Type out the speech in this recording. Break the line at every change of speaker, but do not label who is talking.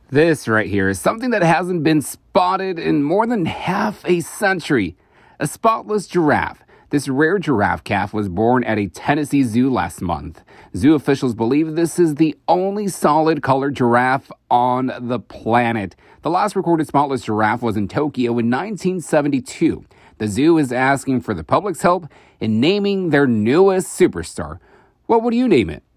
This right here is something that hasn't been spotted in more than half a century. A spotless giraffe. This rare giraffe calf was born at a Tennessee zoo last month. Zoo officials believe this is the only solid-colored giraffe on the planet. The last recorded spotless giraffe was in Tokyo in 1972. The zoo is asking for the public's help in naming their newest superstar. What would you name it?